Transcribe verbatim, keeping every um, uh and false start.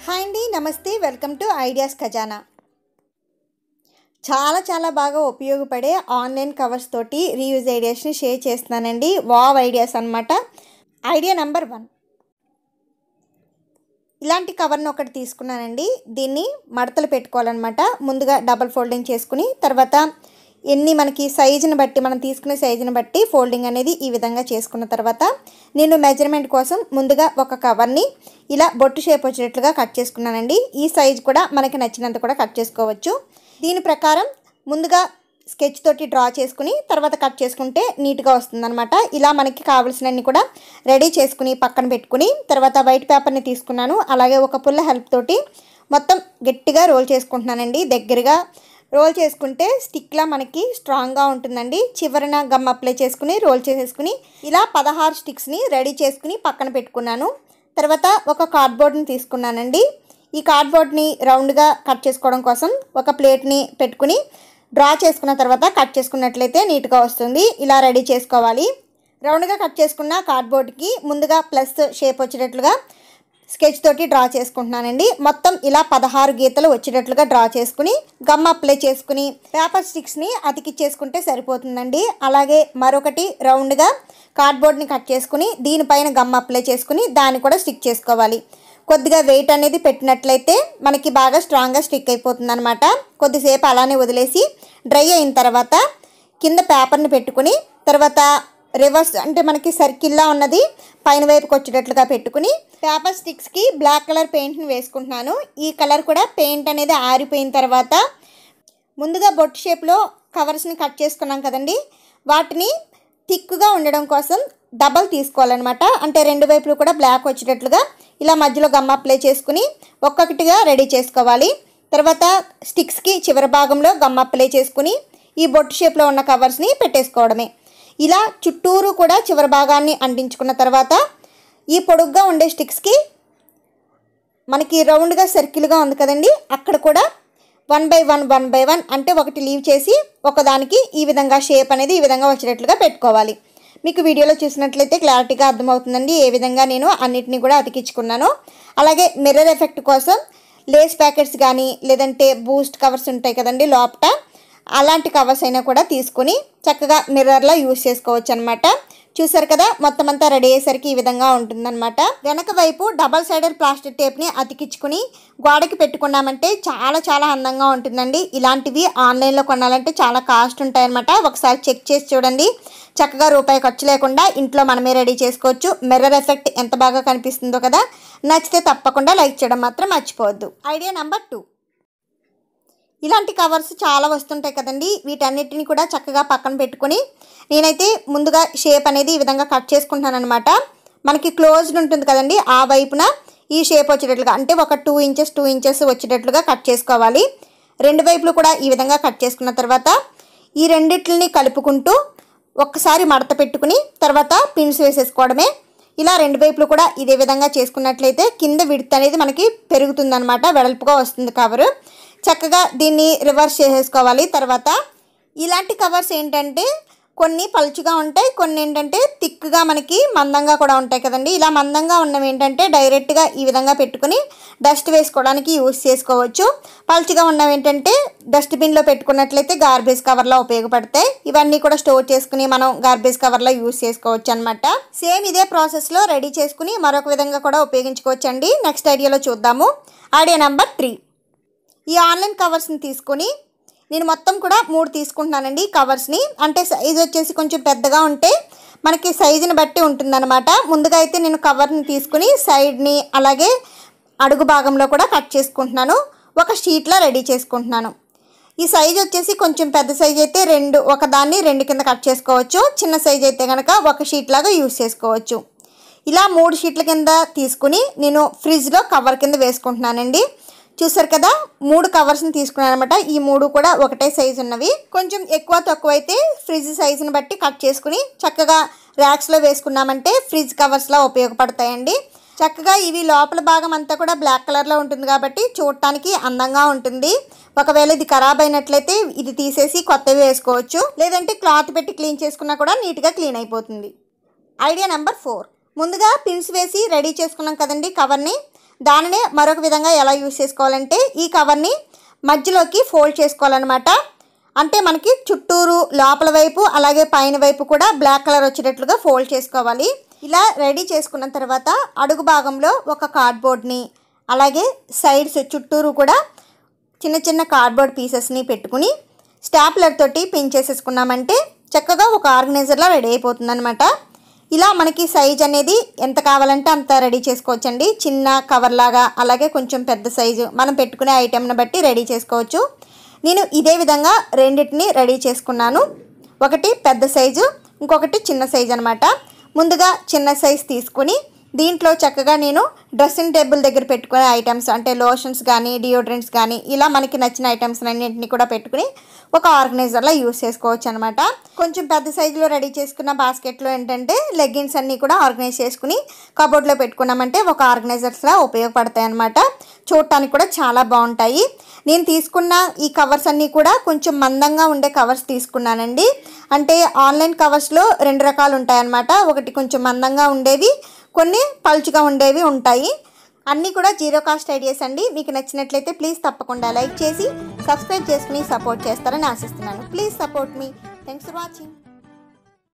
Hi అండి, నమస్తే. Welcome to ideas ఖజానా. చాలా చాలా బాగా ఉపయోగపడే ఆన్లైన్ కవర్స్ తోటి రీయూజ్ ఐడియాస్ని షేర్ చేస్తున్నానండి. వావ్ ఐడియాస్ అన్నమాట. ఐడియా నెంబర్ వన్, ఇలాంటి కవర్ని ఒకటి తీసుకున్నానండి. దీన్ని మడతలు పెట్టుకోవాలన్నమాట. ముందుగా డబల్ ఫోల్డింగ్ చేసుకుని తర్వాత ఎన్ని మనకి సైజుని బట్టి మనం తీసుకునే సైజుని బట్టి ఫోల్డింగ్ అనేది ఈ విధంగా చేసుకున్న తర్వాత నేను మెజర్మెంట్ కోసం ముందుగా ఒక కవర్ని ఇలా బొట్టు షేప్ వచ్చేటట్లుగా కట్ చేసుకున్నానండి. ఈ సైజు కూడా మనకి నచ్చినంత కూడా కట్ చేసుకోవచ్చు. దీని ప్రకారం ముందుగా స్కెచ్ తోటి డ్రా చేసుకుని తర్వాత కట్ చేసుకుంటే నీట్గా వస్తుందన్నమాట. ఇలా మనకి కావాల్సినన్ని కూడా రెడీ చేసుకుని పక్కన పెట్టుకుని తర్వాత వైట్ పేపర్ని తీసుకున్నాను. అలాగే ఒక పుల్ల హెల్ప్ తోటి మొత్తం గట్టిగా రోల్ చేసుకుంటున్నానండి. దగ్గరగా రోల్ చేసుకుంటే స్టిక్లా మనకి స్ట్రాంగ్గా ఉంటుందండి. చివరన గమ్ అప్లై చేసుకుని రోల్ చేసేసుకుని ఇలా పదహారు స్టిక్స్ని రెడీ చేసుకుని పక్కన పెట్టుకున్నాను. తర్వాత ఒక కార్డ్బోర్డ్ని తీసుకున్నానండి. ఈ కార్డ్బోర్డ్ని రౌండ్గా కట్ చేసుకోవడం కోసం ఒక ప్లేట్ని పెట్టుకుని డ్రా చేసుకున్న తర్వాత కట్ చేసుకున్నట్లయితే నీట్గా వస్తుంది. ఇలా రెడీ చేసుకోవాలి. రౌండ్గా కట్ చేసుకున్న కార్డ్బోర్డ్కి ముందుగా ప్లస్ షేప్ వచ్చేటట్లుగా స్కెచ్ తోటి డ్రా చేసుకుంటున్నానండి. మొత్తం ఇలా పదహారు గీతలు వచ్చేటట్లుగా డ్రా చేసుకుని గమ్ అప్లై చేసుకుని పేపర్ స్టిక్స్ని అతికిచ్చేసుకుంటే సరిపోతుందండి. అలాగే మరొకటి రౌండ్గా కార్డ్బోర్డ్ని కట్ చేసుకుని దీనిపైన గమ్ అప్లై చేసుకుని దాన్ని కూడా స్టిక్ చేసుకోవాలి. కొద్దిగా వెయిట్ అనేది పెట్టినట్లయితే మనకి బాగా స్ట్రాంగ్గా స్టిక్ అయిపోతుంది అనమాట. కొద్దిసేపు అలానే వదిలేసి డ్రై అయిన తర్వాత కింద పేపర్ని పెట్టుకుని తర్వాత రివర్స్ అంటే మనకి సర్కిల్లా ఉన్నది పైన వైపుకి వచ్చేటట్లుగా పెట్టుకుని పేపర్ స్టిక్స్కి బ్లాక్ కలర్ పెయింట్ని వేసుకుంటున్నాను. ఈ కలర్ కూడా పెయింట్ అనేది ఆరిపోయిన తర్వాత ముందుగా బొట్టు షేప్లో కవర్స్ని కట్ చేసుకున్నాం కదండి, వాటిని థిక్గా ఉండడం కోసం డబల్ తీసుకోవాలన్నమాట. అంటే రెండు వైపులు కూడా బ్లాక్ వచ్చేటట్లుగా ఇలా మధ్యలో గమ్ అప్లై చేసుకుని ఒక్కొక్కటిగా రెడీ చేసుకోవాలి. తర్వాత స్టిక్స్కి చివరి భాగంలో గమ్ అప్లై చేసుకుని ఈ బొట్టు షేప్లో ఉన్న కవర్స్ని పెట్టేసుకోవడమే. ఇలా చుట్టూరు కూడా చివరి భాగాన్ని అంటించుకున్న తర్వాత ఈ పొడుగ్గా ఉండే స్టిక్స్కి మనకి రౌండ్గా సర్కిల్గా ఉంది కదండి, అక్కడ కూడా one by one one by one అంటే ఒకటి లీవ్ చేసి ఒకదానికి ఈ విధంగా షేప్ అనేది ఈ విధంగా వచ్చేటట్లుగా పెట్టుకోవాలి. మీకు వీడియోలో చూసినట్లయితే క్లారిటీగా అర్థమవుతుందండి ఏ విధంగా నేను అన్నిటినీ కూడా అతికించుకున్నాను. అలాగే మిర్రర్ ఎఫెక్ట్ కోసం లేస్ ప్యాకెట్స్ కానీ లేదంటే బూస్ట్ కవర్స్ ఉంటాయి కదండి లోపట, అలాంటి కవర్స్ అయినా కూడా తీసుకుని చక్కగా మిర్రర్లో యూజ్ చేసుకోవచ్చు అనమాట. చూసారు కదా, మొత్తం అంతా రెడీ అయ్యేసరికి ఈ విధంగా ఉంటుందన్నమాట. వెనక వైపు డబల్ సైడెడ్ ప్లాస్టిక్ టేప్ని అతికించుకుని గోడకి పెట్టుకున్నామంటే చాలా చాలా అందంగా ఉంటుందండి. ఇలాంటివి ఆన్లైన్లో కొనాలంటే చాలా కాస్ట్ ఉంటాయన్నమాట. ఒకసారి చెక్ చేసి చూడండి. చక్కగా రూపాయి ఖర్చు లేకుండా ఇంట్లో మనమే రెడీ చేసుకోవచ్చు. మిర్రర్ ఎఫెక్ట్ ఎంత బాగా కనిపిస్తుందో కదా. నచ్చితే తప్పకుండా లైక్ చేయడం మాత్రం మర్చిపోవద్దు. ఐడియా నెంబర్ టూ, ఇలాంటి కవర్స్ చాలా వస్తుంటాయి కదండి. వీటన్నిటిని కూడా చక్కగా పక్కన పెట్టుకుని నేనైతే ముందుగా షేప్ అనేది ఈ విధంగా కట్ చేసుకుంటున్నాను అనమాట. మనకి క్లోజ్డ్ ఉంటుంది కదండి, ఆ వైపున ఈ షేప్ వచ్చేటట్లుగా అంటే ఒక టూ ఇంచెస్ టూ ఇంచెస్ వచ్చేటట్లుగా కట్ చేసుకోవాలి. రెండు వైపులు కూడా ఈ విధంగా కట్ చేసుకున్న తర్వాత ఈ రెండిట్లని కలుపుకుంటూ ఒక్కసారి మడత పెట్టుకుని తర్వాత పిన్స్ వేసేసుకోవడమే. ఇలా రెండు వైపులు కూడా ఇదే విధంగా చేసుకున్నట్లయితే కింద విడ్త్ అనేది మనకి పెరుగుతుందన్నమాట, వెడల్పుగా వస్తుంది కవరు. చక్కగా దీన్ని రివర్స్ చేసేసుకోవాలి. తర్వాత ఇలాంటి కవర్స్ ఏంటంటే కొన్ని పలుచుగా ఉంటాయి, కొన్ని ఏంటంటే థిక్గా మనకి మందంగా కూడా ఉంటాయి కదండి. ఇలా మందంగా ఉన్నవి ఏంటంటే డైరెక్ట్గా ఈ విధంగా పెట్టుకుని డస్ట్ వేసుకోవడానికి యూస్ చేసుకోవచ్చు. పలుచుగా ఉన్నవి ఏంటంటే డస్ట్బిన్లో పెట్టుకున్నట్లయితే గార్బేజ్ కవర్లో ఉపయోగపడతాయి. ఇవన్నీ కూడా స్టోర్ చేసుకుని మనం గార్బేజ్ కవర్లో యూస్ చేసుకోవచ్చు అనమాట. సేమ్ ఇదే ప్రాసెస్లో రెడీ చేసుకుని మరొక విధంగా కూడా ఉపయోగించుకోవచ్చు అండి. నెక్స్ట్ ఐడియాలో చూద్దాము. ఐడియా నెంబర్ త్రీ, ఈ ఆన్లైన్ కవర్స్ని తీసుకొని నేను మొత్తం కూడా మూడు తీసుకుంటున్నానండి కవర్స్ని. అంటే సైజ్ వచ్చేసి కొంచెం పెద్దగా ఉంటే మనకి సైజుని బట్టి ఉంటుందన్నమాట. ముందుగా అయితే నేను కవర్ని తీసుకుని సైడ్ని అలాగే అడుగు భాగంలో కూడా కట్ చేసుకుంటున్నాను. ఒక షీట్లో రెడీ చేసుకుంటున్నాను. ఈ సైజ్ వచ్చేసి కొంచెం పెద్ద సైజ్ అయితే రెండు ఒకదాన్ని రెండు కింద కట్ చేసుకోవచ్చు. చిన్న సైజ్ అయితే కనుక ఒక షీట్ లాగా యూజ్ చేసుకోవచ్చు. ఇలా మూడు షీట్ల కింద తీసుకుని నేను ఫ్రిడ్జ్లో కవర్ కింద వేసుకుంటున్నానండి. చూసారు కదా, మూడు కవర్స్ని తీసుకున్నాను అనమాట. ఈ మూడు కూడా ఒకటే సైజు ఉన్నవి. కొంచెం ఎక్కువ తక్కువ అయితే ఫ్రిడ్జ్ సైజుని బట్టి కట్ చేసుకుని చక్కగా ర్యాక్స్లో వేసుకున్నామంటే ఫ్రిడ్జ్ కవర్స్లా ఉపయోగపడతాయండి. చక్కగా ఇవి లోపల భాగం అంతా కూడా బ్లాక్ కలర్లో ఉంటుంది కాబట్టి చూడటానికి అందంగా ఉంటుంది. ఒకవేళ ఇది ఖరాబ్ అయినట్లయితే ఇది తీసేసి కొత్తవి వేసుకోవచ్చు, లేదంటే క్లాత్ పెట్టి క్లీన్ చేసుకున్నా కూడా నీట్గా క్లీన్ అయిపోతుంది. ఐడియా నెంబర్ ఫోర్, ముందుగా పిన్స్ వేసి రెడీ చేసుకున్నాం కదండి కవర్ని. దానినే మరొక విధంగా ఎలా యూస్ చేసుకోవాలంటే ఈ కవర్ని మధ్యలోకి ఫోల్డ్ చేసుకోవాలన్నమాట. అంటే మనకి చుట్టూరు లోపల వైపు అలాగే పైన వైపు కూడా బ్లాక్ కలర్ వచ్చేటట్లుగా ఫోల్డ్ చేసుకోవాలి. ఇలా రెడీ చేసుకున్న తర్వాత అడుగు భాగంలో ఒక కార్డ్బోర్డ్ని అలాగే సైడ్స్ చుట్టూరు కూడా చిన్న చిన్న కార్డ్బోర్డ్ పీసెస్ని పెట్టుకుని స్టాప్లర్ తోటి పిన్ చేసేసుకున్నామంటే చక్కగా ఒక ఆర్గనైజర్లా రెడీ అయిపోతుందన్నమాట. ఇలా మనకి సైజ్ అనేది ఎంత కావాలంటే అంత రెడీ చేసుకోవచ్చండి. చిన్న కవర్ లాగా అలాగే కొంచెం పెద్ద సైజు మనం పెట్టుకునే ఐటెంని బట్టి రెడీ చేసుకోవచ్చు. నేను ఇదే విధంగా రెండింటిని రెడీ చేసుకున్నాను. ఒకటి పెద్ద సైజు, ఇంకొకటి చిన్న సైజు అనమాట. ముందుగా చిన్న సైజు తీసుకుని దీంట్లో చక్కగా నేను డ్రెస్సింగ్ టేబుల్ దగ్గర పెట్టుకునే ఐటమ్స్ అంటే లోషన్స్ కానీ డియోడ్రెంట్స్ కానీ ఇలా మనకి నచ్చిన ఐటమ్స్ అన్నింటినీ కూడా పెట్టుకుని ఒక ఆర్గనైజర్లో యూస్ చేసుకోవచ్చు అనమాట. కొంచెం పెద్ద సైజులో రెడీ చేసుకున్న బాస్కెట్లో ఏంటంటే లెగ్గిన్స్ అన్నీ కూడా ఆర్గనైజ్ చేసుకుని కబోర్డ్లో పెట్టుకున్నామంటే ఒక ఆర్గనైజర్స్లా ఉపయోగపడతాయి అనమాట. చూడటానికి కూడా చాలా బాగుంటాయి. నేను తీసుకున్న ఈ కవర్స్ అన్నీ కూడా కొంచెం మందంగా ఉండే కవర్స్ తీసుకున్నానండి. అంటే ఆన్లైన్ కవర్స్లో రెండు రకాలు ఉంటాయన్నమాట. ఒకటి కొంచెం మందంగా ఉండేవి, కొన్ని పలుచుగా ఉండేవి ఉంటాయి. అన్నీ కూడా జీరో కాస్ట్ ఐడియాస్ అండి. మీకు నచ్చినట్లయితే ప్లీజ్ తప్పకుండా లైక్ చేసి సబ్స్క్రైబ్ చేసుకుని సపోర్ట్ చేస్తారని ఆశిస్తున్నాను. Please support me. Thanks for watching.